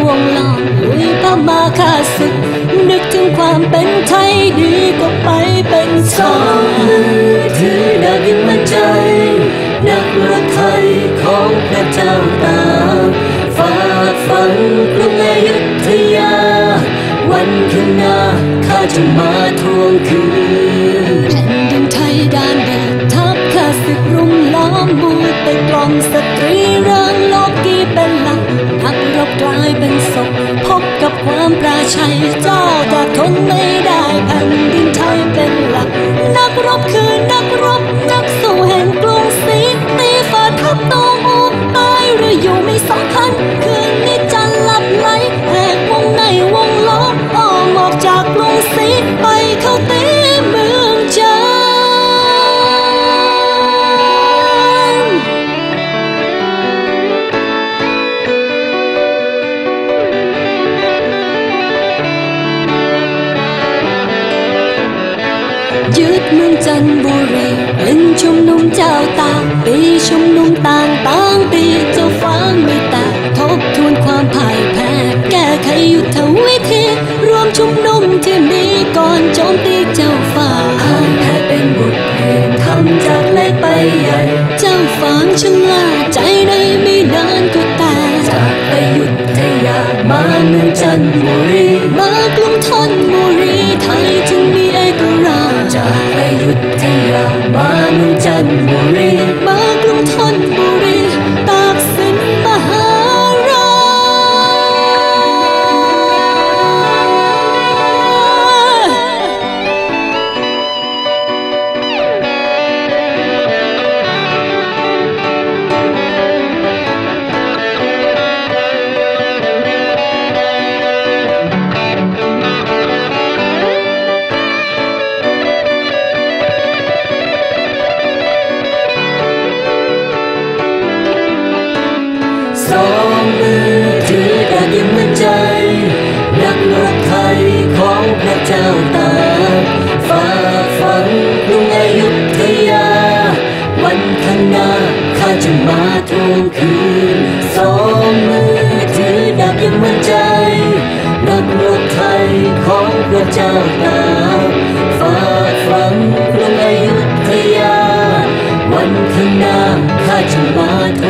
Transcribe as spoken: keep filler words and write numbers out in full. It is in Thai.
วงล้อมลุยพม่าฆ่าศึกนึกถึงความเป็นไทยดีกว่าไปเป็นสองมือถือดาบยิงมั่นใจนักรักไทยของพระเจ้าตากฝากฝังกรุงอยุธยาวันข้างหน้าข้าจะมาทวงคืนแผ่นดินไทยด้านเดินทัพข้าศึกรุมล้อมบูไปกล่อมสตรีเริงโลกีเป็นหลักนักรบกลายเป็นศพพบกับความปราชัยเจ้าจะทนไม่ได้แผ่นดินไทยเป็นหลักนักรบคือนักรบนักสู้แห่งกรุงศรีตีฝ่าทัพโตอูตายหรืออยู่ไม่สำคัญคืนนี้จันทร์หลับไหลแหกวงในวงล้อมอ้อมออกจากกรุงศรีไปเข้าตีเมืองจันทร์ยึดเมืองจันทบุรีเป็นชุมนุมเจ้าตากปีชุมนุมต่างต่างปีเจ้าฟ้าไม่แตกทบทวนความพ่ายแพ้แก้ไขยุทธวิธีรวมชุมนุมที่มีก่อนโจมตีเจ้าฟ้าอ่านแพ้เป็นบทเรียนทำจากเล็กไปใหญ่เจ้าฟ้าชะล่าใจในไม่นานก็แตกจากอยุธยามาเมืองจันทบุรีมากรุงธนบุรีไทยจึงมีเอกราชจากอยุธยามาเมืองจันทบุรีมากรุงธนบุรีตากสินมหาราสองมือถือดาบยิงมั่นใจนักรักไทยของพระเจ้าตากฝากฝังกรุงอยุธยาวันข้างหน้าข้าจะมาทวงคืนสองมือถือดาบยิงมั่นใจนักรักไทยของพระเจ้าตากฝากฝังกรุงอยุธยาวันข้างหน้าข้าจะมาทวง